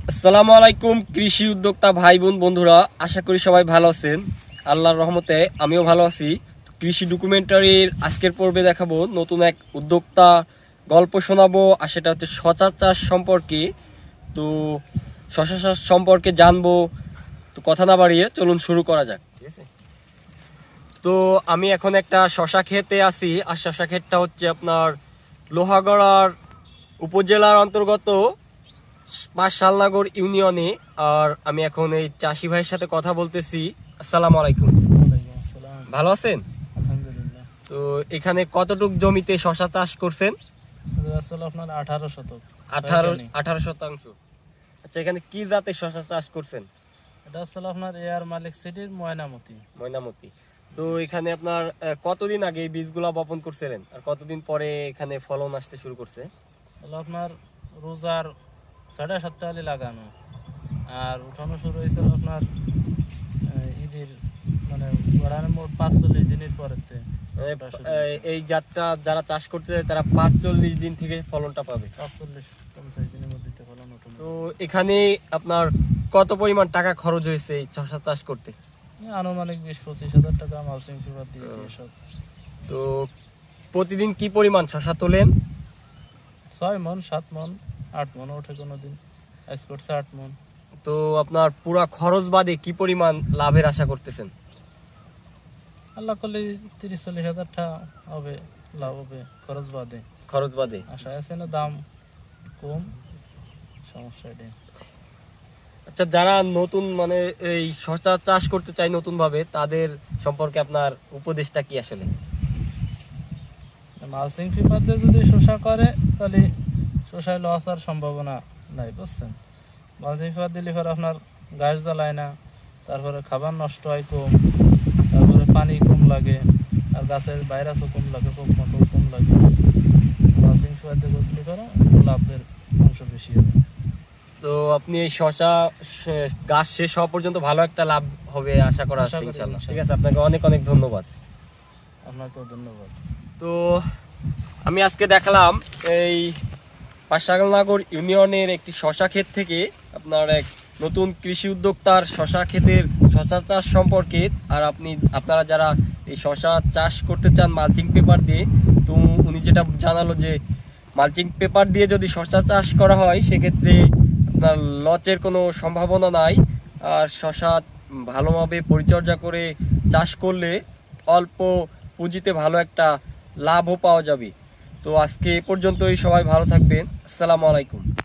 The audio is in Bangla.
আসসালামু আলাইকুম কৃষি উদ্যোক্তা ভাই বোন বন্ধুরা, আশা করি সবাই ভালো আছেন। আল্লাহর রহমতে আমিও ভালো আছি। কৃষি ডকুমেন্টারির আজকের পর্বে দেখাবো নতুন এক উদ্যোক্তা গল্প শোনাবো, আর সেটা হচ্ছে শশা চাষ সম্পর্কে। তো শশা চাষ সম্পর্কে জানবো, তো কথা না বাড়িয়ে চলুন শুরু করা যাক। ঠিক আছে, তো আমি এখন একটা শশা ক্ষেতে আছি, আর শশা ক্ষেতটা হচ্ছে আপনার লোহাগড়ার উপজেলার অন্তর্গত শালনগর ইউনিয়নে। আর আমি এখন এই চাষি ভাইয়ের সাথে কথা বলতেছি। আসসালামু আলাইকুম। ভালো আছেন? আলহামদুলিল্লাহ। তো এখানে কতটুক জমিতে শশা চাষ করছেন? আসলে আপনার 18 শতক। 18 শতাংশ। আচ্ছা, এখানে কি জাতের শশা চাষ করছেন? এটা আসলে আপনার এয়ার মালিক সিটির ময়নামতি। তো এখানে আপনার কতদিন আগে এই বীজগুলা বপন করছিলেন, আর কতদিন পরে এখানে ফলন আসতে শুরু করছে? আপনার রোজার 7.5 আলি লাগানো, আর উঠানো শুরু হয়েছিল আপনার ঈদের মানে মোট 45 দিনের পরে। এই জাতটা যারা চাষ করতে যায় তারা 45 দিন থেকে ফলনটা পাবে। 45-50 দিনের মধ্যে ফলন ওঠে। তো এখানে আপনার কত পরিমাণ টাকা খরচ হয়েছে এই শশা চাষ করতে? আনুমানিক 20-25 হাজার টাকা মালচিং পেপার দিয়ে সব। তো প্রতিদিন কি পরিমাণ শশা তোলেন? 6 মণ, 7 মণ, 8 মণ ওঠে কোনোদিন, আজ করছে 8 মণ। তো আপনার পুরা খরচ বাদে কি পরিমাণ লাভের আশা করতেছেন? আল্লাহ করলে 30-40 হাজার টাকা হবে, লাভ হবে খরচ বাদে। আশা আছে না, দাম কম, সমস্যা এটাই। আচ্ছা, যারা নতুন মানে এই শশা চাষ করতে চায় নতুন ভাবে, তাদের সম্পর্কে আপনার উপদেশটা কি আসলে? মালচিং পেপার দিয়ে যদি শসা করে তাহলে শসায় লস হওয়ার সম্ভাবনা নাই, বুঝছেন। মালচিং পেপার দিলে পরে আপনার গাছ জ্বালায় না, তারপরে খাবার নষ্ট হয় কম, তারপরে পানি কম লাগে, আর গাছের ভাইরাসও কম লাগে, পোকামাকড় কম লাগে। মালচিং পেপার দিয়ে বসলে পরে লাভের অংশ বেশি হবে। তো আপনি এই শশা গাছ শেষ হওয়া পর্যন্ত ভালো একটা লাভ হবে আশা করা আছে ইনশাআল্লাহ। ঠিক আছে, আপনাকে অনেক অনেক ধন্যবাদ। আপনাকেও ধন্যবাদ। তো আমি আজকে দেখালাম এই শালনগর ইউনিয়নের একটি শশা ক্ষেত থেকে আপনার এক নতুন কৃষি উদ্যোক্তার শশা ক্ষেতের শশা চাষ সম্পর্কে। আর আপনারা যারা এই শশা চাষ করতে চান মালচিং পেপার দিয়ে, তো উনি যেটা জানালো যে মালচিং পেপার দিয়ে যদি শশা চাষ করা হয় সেক্ষেত্রে আপনার লসের কোনো সম্ভাবনা নাই। আর শশা ভালোভাবে পরিচর্যা করে চাষ করলে অল্প পুঁজিতে ভালো একটা লাভও পাওয়া যাবে। তো আজকে এ পর্যন্তই, সবাই ভালো থাকবেন। আসসালামু আলাইকুম।